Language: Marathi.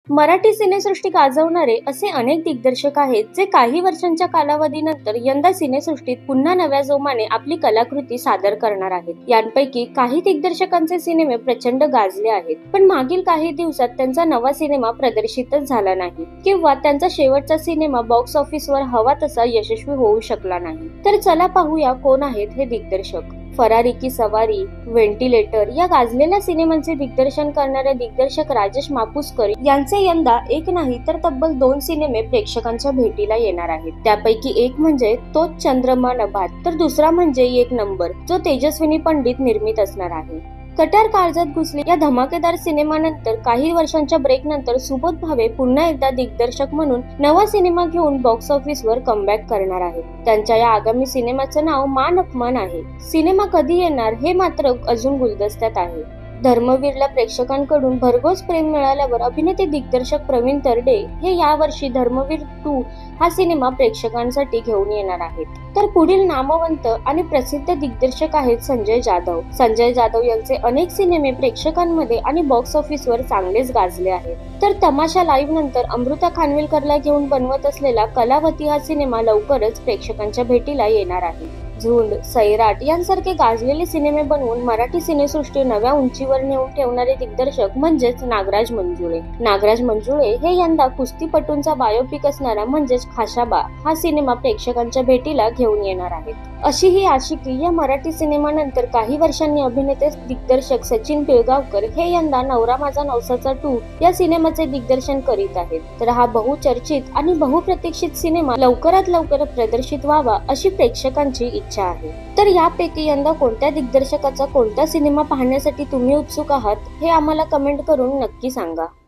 मराठी सिनेसृष्टी गाजवणारे असे अनेक दिग्दर्शक आहेत जे काही वर्षांच्या कालावधीनंतर यंदा सिनेसृष्टीत पुन्हा नव्या जोमाने आपली कलाकृती सादर करणार आहेत। यांपैकी काही दिग्दर्शकांचे सिनेमे प्रचंड गाजले आहेत, पण मागील काही दिवसात त्यांचा नवा सिनेमा प्रदर्शितच झाला नाही किंवा त्यांचा शेवटचा सिनेमा बॉक्स ऑफिसवर हवा तसा यशस्वी होऊ शकला नाही। तर चला पाहूया कोण आहेत हे दिग्दर्शक। फरारी की सवारी, व्हेंटिलेटर या गाजलेल्या सिनेमांचे दिग्दर्शन करणारे दिग्दर्शक राजेश मापुसकर यांचे यंदा एक नाही तर तब्बल 2 सिनेमे प्रेक्षकांच्या भेटीला येणार आहेत। त्यापैकी एक म्हणजे तोच चंद्रमा नभात, तर दुसरा म्हणजे एक नंबर, जो तेजस्विनी पंडित निर्मित असणार आहे। कट्यार काळजात घुसली या धमाकेदार सिनेमानंतर काही वर्षांच्या ब्रेक नंतर सुबोध भावे पुन्हा एकदा दिग्दर्शक म्हणून नवा सिनेमा घेऊन बॉक्स ऑफिसवर कमबॅक करणार आहेत। त्यांच्या या आगामी सिनेमाचं नाव मान अपमान आहे। सिनेमा कधी येणार हे मात्र अजून गुलदस्त्यात आहे। धर्मवीरला प्रेक्षकांकडून भरघोस प्रेम मिळाल्यावर अभिनेते दिग्दर्शक प्रवीण तरडे हे यावर्षी धर्मवीर 2 हा सिनेमा प्रेक्षकांसाठी घेऊन येणार आहेत। तर पुढील नामवंत आणि प्रसिद्ध दिग्दर्शक आहेत संजय जाधव। संजय जाधव यांचे अनेक सिनेमे प्रेक्षकांमध्ये आणि बॉक्स ऑफिसवर चांगलेच गाजले आहेत। तर तमाशा लाईव्ह नंतर अमृता खानविलकरला घेऊन बनवत असलेला कलावती हा सिनेमा लवकरच प्रेक्षकांच्या भेटीला येणार आहे। झुंड, सैराट यांसारखे गाजलेले सिनेमे बनवून मराठी सिनेसृष्टी नव्या उंचीवर नेऊन ठेवणारे दिग्दर्शक म्हणजेच नागराज मंजुळे। नागराज मंजुळे हे यंदा कुस्तीपटूंचा बायोपिक असणारा म्हणजेच खाशाबा हा सिनेमा प्रेक्षकांच्या भेटीला घेऊन येणार आहेत। अशी ही आशिकी या मराठी सिनेमानंतर काही वर्षांनी अभिनेते दिग्दर्शक सचिन पिळगावकर हे यंदा नवरा माझा नवसाचा 2 या सिनेमाचे दिग्दर्शन करीत आहेत। तर हा बहुचर्चित आणि बहुप्रतीक्षित सिनेमा लवकरात लवकर प्रदर्शित व्हावा अशी प्रेक्षकांची इच्छा आहे। तर यापैकी यंदा कोणत्या दिग्दर्शकाचा कोणता सिनेमा पाहण्यासाठी तुम्ही उत्सुक आहात हे आम्हाला कमेंट करून नक्की सांगा।